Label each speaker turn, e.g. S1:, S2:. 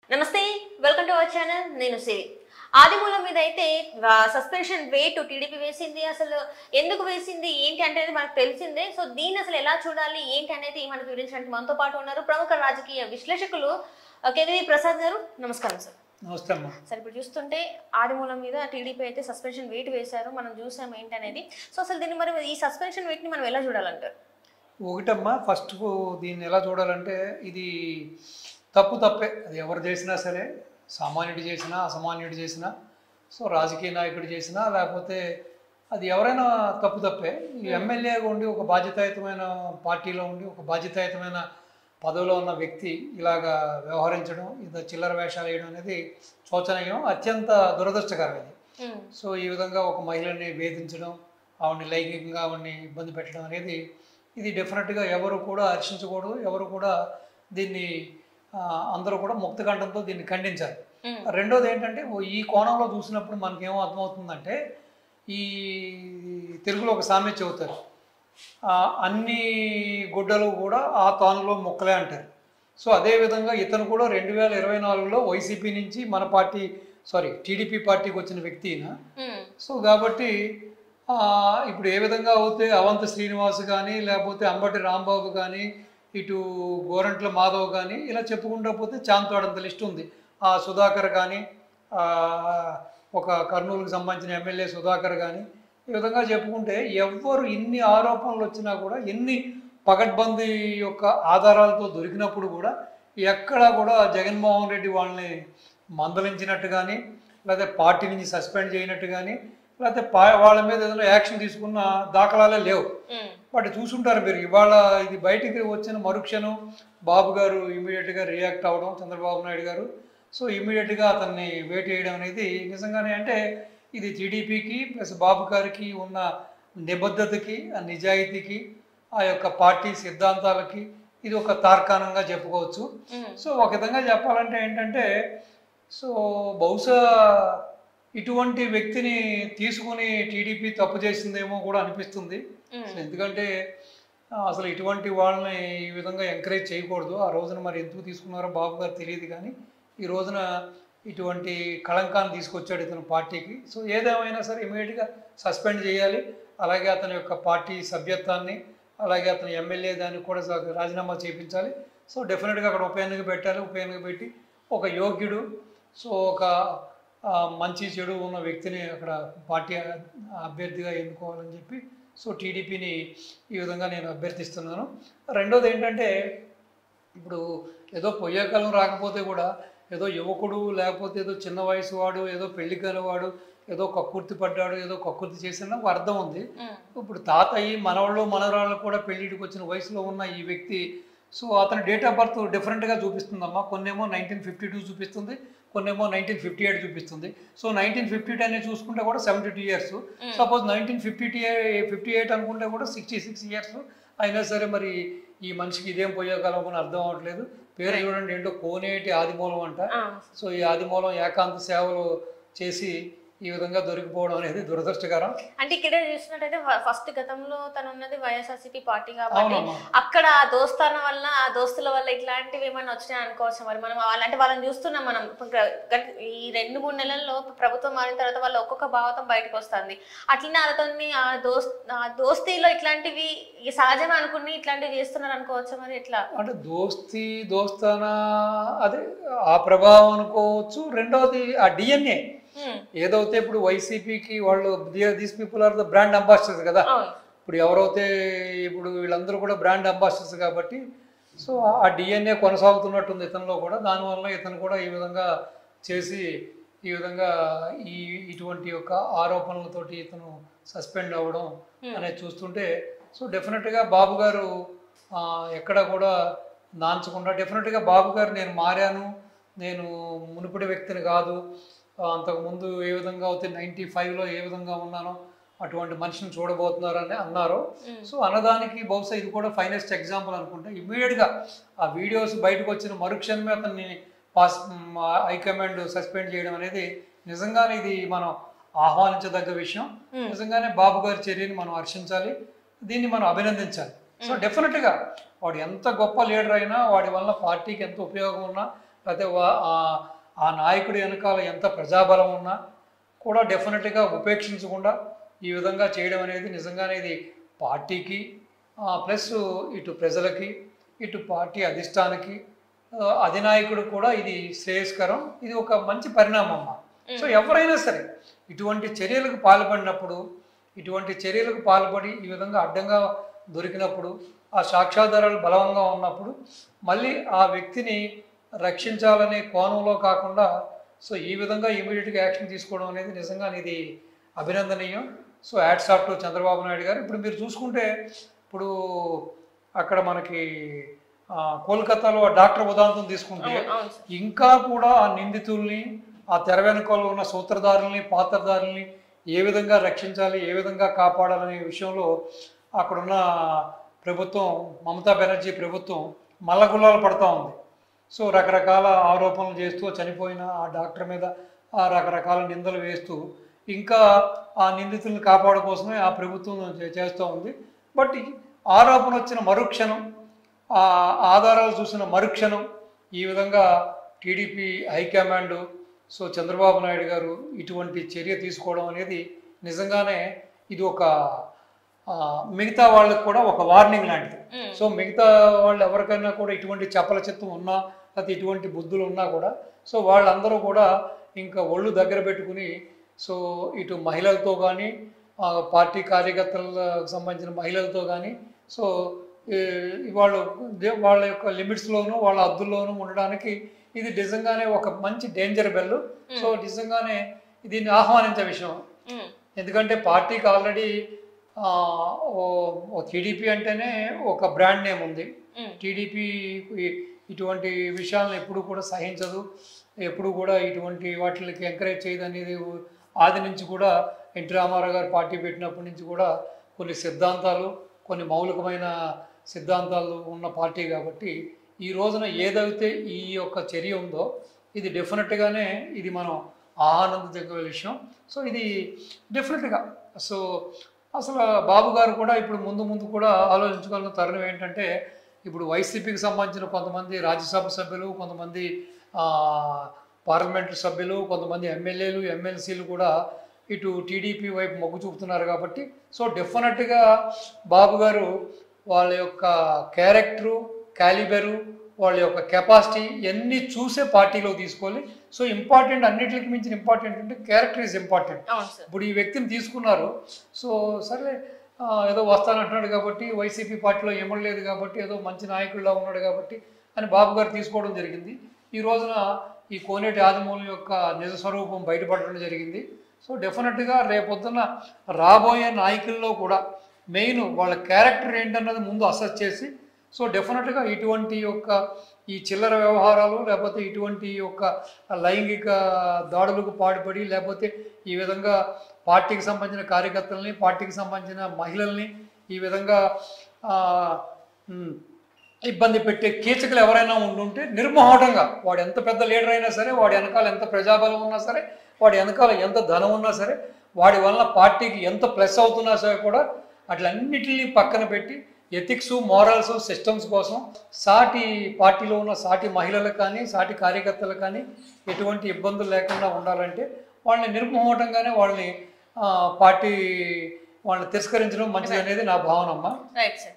S1: నమస్తే, welcome to our channel. నేను సిరి. ఆదిమూలం మీద అయితే సస్పెన్షన్ వేటు టీడీపీ వేసింది. అసలు ఎందుకు వేసింది ఏంటి అనేది మనకు తెలిసిందే. సో దీన్ని అసలు ఎలా చూడాలి ఏంటి అనేది మనకు వివరించడానికి మనతో పాటు ఉన్నారు ప్రముఖ రాజకీయ విశ్లేషకులు కేవీ ప్రసాద్ గారు. నమస్కారం సార్.
S2: నమస్తే అమ్మా.
S1: సార్, ఇప్పుడు చూస్తుంటే ఆదిమూలం మీద టీడీపీ అయితే సస్పెన్షన్ వేటు వేశారు. మనం చూసాం ఏంటి అనేది. సో అసలు దీన్ని మరి ఈ సస్పెన్షన్ వేట్ని మనం ఎలా చూడాలంటారు?
S2: ఒకటమ్మా, ఫస్ట్ దీన్ని ఎలా చూడాలంటే ఇది తప్పే. అది ఎవరు చేసినా సరే, సామాన్యుడు చేసినా అసామాన్యుడు చేసినా, సో రాజకీయ నాయకుడు చేసినా, లేకపోతే అది ఎవరైనా తప్పే. ఈ ఎమ్మెల్యేగా ఉండి ఒక బాధ్యతాయుతమైన పార్టీలో ఉండి ఒక బాధ్యతాయుతమైన పదవిలో ఉన్న వ్యక్తి ఇలాగా వ్యవహరించడం, ఇది చిల్లర వేషాలు వేయడం అనేది శోచనీయం, అత్యంత దురదృష్టకరం ఇది. సో ఈ విధంగా ఒక మహిళని వేధించడం, ఆవిడని లైంగికంగా ఆవిడని ఇబ్బంది పెట్టడం అనేది ఇది డెఫినెట్గా ఎవరు కూడా హర్షించకూడదు. ఎవరు కూడా దీన్ని అందరూ కూడా ముక్తకంఠంతో దీన్ని ఖండించాలి. రెండోది ఏంటంటే, ఈ కోణంలో చూసినప్పుడు మనకేమో అర్థమవుతుందంటే, ఈ తెలుగులో ఒక సామెత చెబుతారు, అన్ని గుడ్డలు కూడా ఆ తానులో మొక్కలే అంటారు. సో అదేవిధంగా ఇతను కూడా 2024లో వైసీపీ నుంచి మన పార్టీ టీడీపీ పార్టీకి వచ్చిన వ్యక్తి. సో కాబట్టి ఇప్పుడు ఏ విధంగా అయితే అవంతి శ్రీనివాస్ కానీ, లేకపోతే అంబటి రాంబాబు కానీ, ఇటు గోరంట్ల మాధవ్ కానీ, ఇలా చెప్పుకుంటూ పోతే చాంతోడంత లిస్ట్ ఉంది. ఆ సుధాకర్ కానీ, ఒక కర్నూలుకు సంబంధించిన ఎమ్మెల్యే సుధాకర్ కానీ, ఈ విధంగా చెప్పుకుంటే ఎవ్వరు ఇన్ని ఆరోపణలు వచ్చినా కూడా, ఎన్ని పగడ్బందీ యొక్క ఆధారాలతో దొరికినప్పుడు కూడా ఎక్కడా కూడా జగన్మోహన్ రెడ్డి వాళ్ళని మందలించినట్టు కానీ, లేకపోతే పార్టీ నుంచి సస్పెండ్ చేయనట్టు కానీ, లేకపోతే వాళ్ళ మీద ఏదైనా యాక్షన్ తీసుకున్న దాఖలాలే లేవు. బట్ చూసుంటారు మీరు, ఇవాళ ఇది బయటికి వచ్చిన మరుక్షణం బాబు గారు ఇమీడియట్గా రియాక్ట్ అవ్వడం, చంద్రబాబు నాయుడు గారు. సో ఇమీడియట్గా అతన్ని వేటు వేయడం అనేది నిజంగానే అంటే ఇది టీడీపీకి ప్లస్ బాబు గారికి ఉన్న నిబద్ధతకి, ఆ నిజాయితీకి, ఆ యొక్క పార్టీ సిద్ధాంతాలకి ఇది ఒక తార్కాణంగా చెప్పుకోవచ్చు. సో ఒక విధంగా చెప్పాలంటే ఏంటంటే, సో బహుశా ఇటువంటి వ్యక్తిని తీసుకుని టీడీపీ తప్పు చేసిందేమో కూడా అనిపిస్తుంది. ఎందుకంటే అసలు ఇటువంటి వాళ్ళని ఈ విధంగా ఎంకరేజ్ చేయకూడదు. ఆ రోజున మరి ఎందుకు తీసుకున్నారో బాబు గారు తెలియదు, కానీ ఈ రోజున ఇటువంటి కళంకాన్ని తీసుకొచ్చాడు ఇతను పార్టీకి. సో ఏదేమైనా సరే ఇమీడియట్గా సస్పెండ్ చేయాలి. అలాగే అతని యొక్క పార్టీ సభ్యత్వాన్ని, అలాగే అతని ఎమ్మెల్యే దాన్ని కూడా రాజీనామా చేయించాలి. సో డెఫినెట్గా అక్కడ ఉప ఎన్నిక పెట్టాలి. ఉప ఎన్నిక పెట్టి ఒక యోగ్యుడు, సో ఒక మంచి చెడు ఉన్న వ్యక్తిని అక్కడ పార్టీ అభ్యర్థిగా ఎన్నుకోవాలని చెప్పి సో టీడీపీని ఈ విధంగా నేను అభ్యర్థిస్తున్నాను. రెండోది ఏంటంటే, ఇప్పుడు ఏదో పొయ్యేకాలం రాకపోతే కూడా ఏదో యువకుడు, లేకపోతే ఏదో చిన్న వయసు వాడు, ఏదో పెళ్లి కానివాడు, ఏదో కక్కుర్తి పడ్డాడు, ఏదో కక్కుర్తి చేసిన ఒక అర్థం ఉంది. ఇప్పుడు తాతయ్య మనవాళ్ళు మనవరాళ్ళు కూడా పెళ్లిడికి వచ్చిన వయసులో ఉన్న ఈ వ్యక్తి, సో అతని డేట్ ఆఫ్ బర్త్ డిఫరెంట్గా చూపిస్తుందమ్మా. కొన్నేమో 1952 చూపిస్తుంది, కొన్నేమో 1958 చూపిస్తుంది. సో 1952 అనేది చూసుకుంటే కూడా 72 ఇయర్స్. సపోజ్ 1958 అనుకుంటే కూడా 66 ఇయర్స్ అయినా సరే మరి ఈ మనిషికి ఇదేం పోయేకాలం అని అర్థం అవ్వట్లేదు. పేరు చూడండి, ఏంటో కోనేటి ఆదిమూలం అంట. సో ఈ ఆదిమూలం ఏకాంత సేవలు చేసి ఈ విధంగా దొరికిపోవడం అనేది దురదృష్టకరం.
S1: అంటే ఇక్కడ చూసినట్టయితే ఫస్ట్ గతంలో తను ఉన్నది వైఎస్ఆర్సీపీ పార్టీ కాబట్టి అక్కడ దోస్తాన వల్ల, ఆ దోస్తుల వల్ల ఇట్లాంటివి ఏమైనా వచ్చినాయి అనుకోవచ్చు. మరి మనం అంటే వాళ్ళని చూస్తున్నాం మనం ఈ 2-3 నెలల్లో ప్రభుత్వం మారిన తర్వాత వాళ్ళ ఒక్కొక్క భావతం బయటకు వస్తుంది. అట్లనే అతన్ని ఆ దోస్తీలో ఇట్లాంటివి సహజమే అనుకుని ఇట్లాంటివి చేస్తున్నారు అనుకోవచ్చు. మరి ఎట్లా
S2: అంటే దోస్తానా అదే ఆ ప్రభావం అనుకోవచ్చు. రెండవది ఆ డిఎన్ఏ ఏదైతే ఇప్పుడు వైసీపీకి వాళ్ళు these people are the brand ambassadors కదా. ఇప్పుడు ఎవరైతే ఇప్పుడు వీళ్ళందరూ కూడా బ్రాండ్ అంబాసిడర్స్ కాబట్టి సో ఆ డిఎన్ఏ కొనసాగుతున్నట్టుంది ఇతనిలో కూడా. దానివల్ల ఇతను కూడా ఈ విధంగా చేసి ఈ విధంగా ఇటువంటి యొక్క ఆరోపణలతోటి ఇతను సస్పెండ్ అవ్వడం అనేది చూస్తుంటే సో డెఫినెట్గా బాబు గారు ఎక్కడ కూడా నాంచకుండా డెఫినెట్గా బాబు గారు నేను మారాను, నేను మునుపటి వ్యక్తిని కాదు, అంతకుముందు ఏ విధంగా అయితే 95లో ఏ విధంగా ఉన్నానో అటువంటి మనిషిని చూడబోతున్నారని అన్నారు. సో అన్నదానికి బహుశా ఇది కూడా ఫైనెస్ట్ ఎగ్జాంపుల్ అనుకుంటే. ఇమ్మీడియట్గా ఆ వీడియోస్ బయటకు వచ్చిన మరుక్షణమే అతన్ని హైకమాండ్ సస్పెండ్ చేయడం అనేది నిజంగానే ఇది మనం ఆహ్వానించదగ్గ విషయం. నిజంగానే బాబు గారి చర్యని మనం హర్షించాలి, దీన్ని మనం అభినందించాలి. సో డెఫినెట్గా వాడు ఎంత గొప్ప లీడర్ అయినా, వాడి వల్ల పార్టీకి ఎంత ఉపయోగం ఉన్నా, లేకపోతే ఆ నాయకుడి వెనకాల ఎంత ప్రజాబలం ఉన్నా కూడా డెఫినెట్గా ఉపేక్షించకుండా ఈ విధంగా చేయడం అనేది నిజంగానే ఇది పార్టీకి ప్లస్ ఇటు ప్రజలకి ఇటు పార్టీ అధిష్టానికి అధినాయకుడు కూడా ఇది శ్రేయస్కరం. ఇది ఒక మంచి పరిణామం అమ్మా. సో ఎవరైనా సరే ఇటువంటి చర్యలకు పాల్పడి ఈ విధంగా అడ్డంగా దొరికినప్పుడు ఆ సాక్ష్యాధారాలు బలంగా ఉన్నప్పుడు మళ్ళీ ఆ వ్యక్తిని రక్షించాలనే కోణంలో కాకుండా సో ఈ విధంగా ఇమీడియట్గా యాక్షన్ తీసుకోవడం అనేది నిజంగా ఇది అభినందనీయం. So hats off to Chandrababu Naidu garu. ఇప్పుడు మీరు చూసుకుంటే ఇప్పుడు అక్కడ మనకి కోల్కతాలో డాక్టర్ ఉదాంతం తీసుకుంటే ఇంకా కూడా ఆ నిందితుల్ని ఆ తెర వెనుకలో ఉన్న సూత్రధారుల్ని పాత్రధారుల్ని ఏ విధంగా రక్షించాలి, ఏ విధంగా కాపాడాలనే విషయంలో అక్కడున్న ప్రభుత్వం, మమతా బెనర్జీ ప్రభుత్వం మల్లగుల్లాలు పడుతూ ఉంది. సో రకరకాల ఆరోపణలు చేస్తూ చనిపోయిన ఆ డాక్టర్ మీద రకరకాల నిందలు వేస్తూ ఇంకా ఆ నిందితుల్ని కాపాడు కోసమే ఆ ప్రభుత్వం చేస్తూ ఉంది. బట్ ఆరోపణ వచ్చిన మరుక్షణం, ఆ ఆధారాలు చూసిన మరుక్షణం ఈ విధంగా TDP high command so Chandrababu Naidu గారు ఇటువంటి చర్య తీసుకోవడం అనేది నిజంగానే ఇది ఒక మిగతా వాళ్ళకి కూడా ఒక వార్నింగ్ లాంటిది. సో మిగతా వాళ్ళు ఎవరికైనా కూడా ఇటువంటి చపల చిత్తం ఉన్నా లేకపోతే ఇటువంటి బుద్ధులు ఉన్నా కూడా సో వాళ్ళందరూ కూడా ఇంకా ఒళ్ళు దగ్గర పెట్టుకుని సో ఇటు మహిళలతో కానీ పార్టీ కార్యకర్తలకు సంబంధించిన మహిళలతో కానీ సో వాళ్ళ యొక్క లిమిట్స్లోనూ వాళ్ళ హద్దుల్లోనూ ఉండడానికి ఇది నిజంగానే ఒక మంచి డేంజర్ బెల్. సో నిజంగానే దీన్ని ఆహ్వానించే విషయం. ఎందుకంటే పార్టీకి ఆల్రెడీ టీడీపీ అంటేనే ఒక బ్రాండ్ నేమ్ ఉంది. టీడీపీ ఇటువంటి విషయాలను ఎప్పుడు కూడా సహించదు, ఎప్పుడు కూడా ఇటువంటి వాటికి ఎంకరేజ్ చేయదు అనేది ఆది నుంచి కూడా ఎన్టీ రామారావు గారు పార్టీ పెట్టినప్పటి నుంచి కూడా కొన్ని సిద్ధాంతాలు, కొన్ని మౌలికమైన సిద్ధాంతాలు ఉన్న పార్టీ కాబట్టి ఈ రోజున ఏదైతే ఈ యొక్క చర్య ఉందో ఇది డెఫినెట్గానే ఇది మనం ఆనందించగల విషయం. సో ఇది డెఫినెట్గా సో అసలు బాబు గారు కూడా ఇప్పుడు ముందు కూడా ఆలోచించుకోవాల్సిన తరుణం ఏంటంటే ఇప్పుడు వైసీపీకి సంబంధించిన కొంతమంది రాజ్యసభ సభ్యులు, కొంతమంది పార్లమెంటు సభ్యులు, కొంతమంది ఎమ్మెల్యేలు, ఎమ్మెల్సీలు కూడా ఇటు టీడీపీ వైపు మొగ్గు చూపుతున్నారు కాబట్టి సో డెఫినెట్గా బాబు గారు వాళ్ళ యొక్క క్యారెక్టరు, క్యాలిబరు, వాళ్ళ యొక్క కెపాసిటీ ఇవన్నీ చూసే పార్టీలో తీసుకోవాలి. సో ఇంపార్టెంట్, అన్నిటికి మించిన ఇంపార్టెంట్ అంటే క్యారెక్టర్ ఈజ్ ఇంపార్టెంట్. ఇప్పుడు ఈ వ్యక్తిని తీసుకున్నారు, సో సరే ఏదో వస్తానంటున్నాడు కాబట్టి వైసీపీ పార్టీలో ఏమలేదు కాబట్టి ఏదో మంచి నాయకుడిలా ఉన్నాడు కాబట్టి అని బాబు గారు తీసుకోవడం జరిగింది. ఈ రోజున ఈ కోనేటి ఆదిమూలం యొక్క నిజ స్వరూపం బయటపడడం జరిగింది. సో డెఫినెట్గా రేపొద్దున రాబోయే నాయకుల్లో కూడా మెయిన్ వాళ్ళ క్యారెక్టర్ ఏంటన్నది ముందు అసెస్ చేసి సో డెఫినెట్గా ఇటువంటి యొక్క ఈ చిల్లర వ్యవహారాలు లేకపోతే ఇటువంటి యొక్క లైంగిక దాడులకు పాటుపడి లేకపోతే ఈ విధంగా పార్టీకి సంబంధించిన కార్యకర్తలని, పార్టీకి సంబంధించిన మహిళల్ని ఈ విధంగా ఇబ్బంది పెట్టే కీచకులు ఎవరైనా ఉండుంటే నిర్మోహటంగా వాడు ఎంత పెద్ద లీడర్ అయినా సరే, వాడి వెనకాల ఎంత ప్రజాబలం ఉన్నా సరే, వాడి వెనకాల ఎంత ధనం ఉన్నా సరే, వాడి వలన పార్టీకి ఎంత ప్లస్ అవుతున్నా సరే కూడా అట్లన్నిటిని పక్కన పెట్టి ఎథిక్స్, మోరల్స్, సిస్టమ్స్ కోసం సాటి పార్టీలో ఉన్న సాటి మహిళలకు కానీ సాటి కార్యకర్తలకు కానీ ఎటువంటి ఇబ్బందులు లేకుండా ఉండాలంటే వాళ్ళని నిర్మోహటంగానే వాళ్ళని పార్టీ వాళ్ళని తిరస్కరించడం మంచిది అనేది నా భావన అమ్మా.
S1: Right sir.